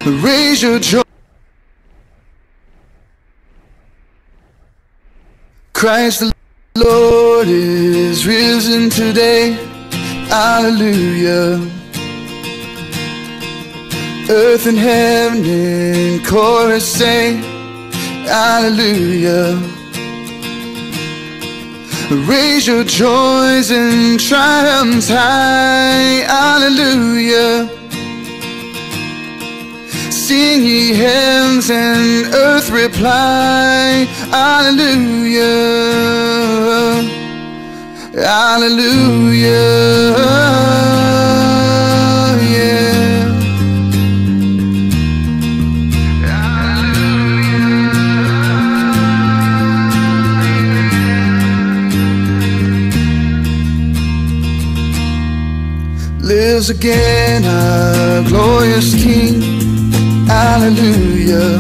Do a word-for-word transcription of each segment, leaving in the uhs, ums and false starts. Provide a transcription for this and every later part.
Raise your joy. Christ the Lord is risen today. Hallelujah. Earth and heaven in chorus say hallelujah. Raise your joys and triumphs high. Hallelujah. Sing ye heavens and earth reply. Hallelujah. Hallelujah. Yeah. Lives again our glorious King. Hallelujah.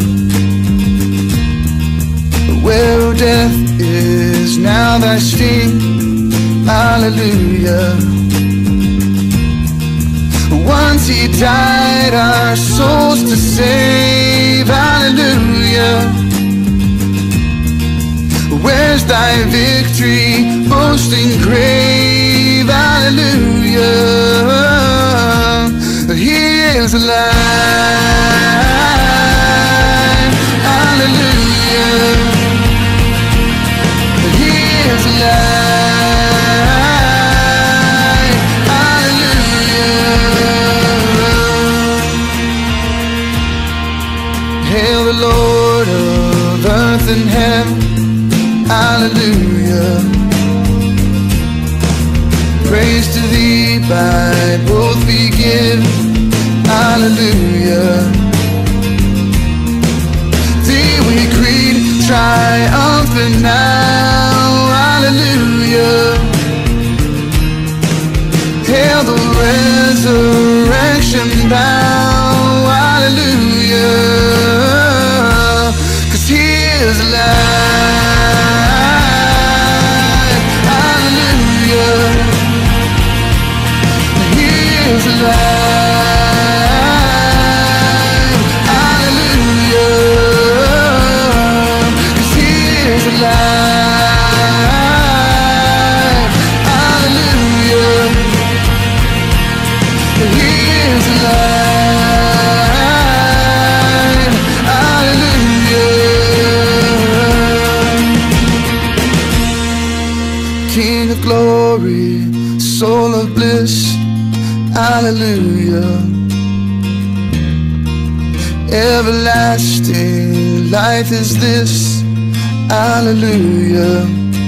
Where death is now thy sting. Hallelujah. Once he died our souls to save. Hallelujah. Where's thy victory, boasting grave? Hallelujah. He is alive. Hallelujah. He is alive. Hallelujah. Hail the Lord of earth and heaven. Hallelujah. Praise to thee by both be given. Hallelujah. Thee we greet, triumphant now. Hallelujah. Hail the resurrection bow. Hallelujah. 'Cause he is alive. Hallelujah. He is alive. Hallelujah. 'Cause he is alive. Hallelujah. He is alive. Hallelujah. King of glory, soul of bliss. Hallelujah. Everlasting life is this. Hallelujah.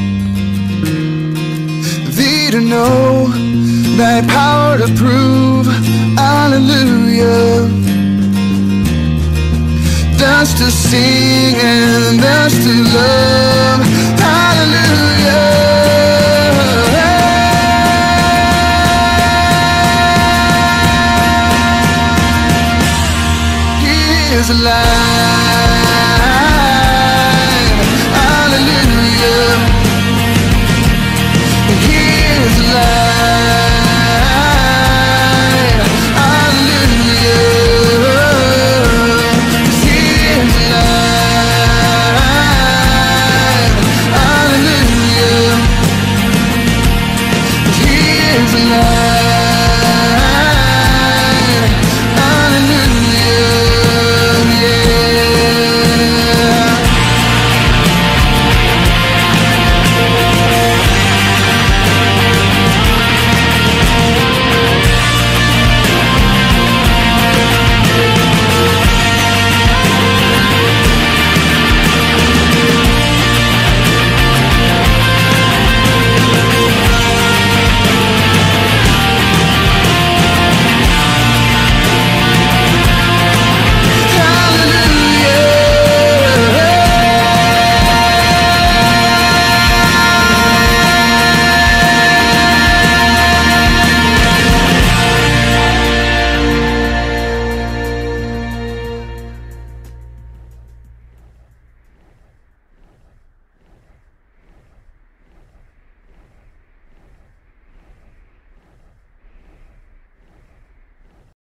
Thee to know, thy power to prove. Hallelujah. Thus to sing and thus to love. Hallelujah. Is alive.